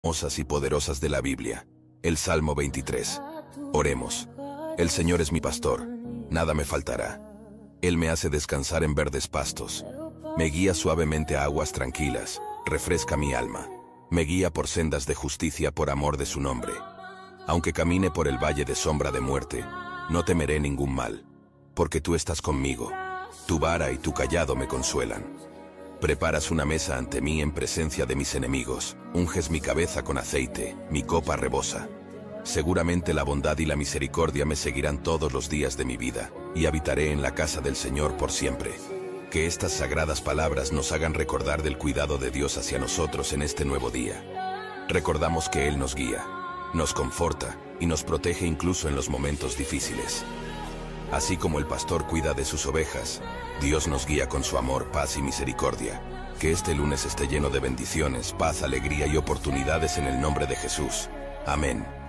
famosas y poderosas de la Biblia. El Salmo 23. Oremos. El Señor es mi pastor, nada me faltará. Él me hace descansar en verdes pastos. Me guía suavemente a aguas tranquilas, refresca mi alma. Me guía por sendas de justicia por amor de su nombre. Aunque camine por el valle de sombra de muerte, no temeré ningún mal, porque tú estás conmigo. Tu vara y tu cayado me consuelan. Preparas una mesa ante mí en presencia de mis enemigos, unges mi cabeza con aceite, mi copa rebosa. Seguramente la bondad y la misericordia me seguirán todos los días de mi vida, y habitaré en la casa del Señor por siempre. Que estas sagradas palabras nos hagan recordar del cuidado de Dios hacia nosotros en este nuevo día. Recordamos que Él nos guía, nos conforta y nos protege incluso en los momentos difíciles. Así como el pastor cuida de sus ovejas, Dios nos guía con su amor, paz y misericordia. Que este lunes esté lleno de bendiciones, paz, alegría y oportunidades en el nombre de Jesús. Amén.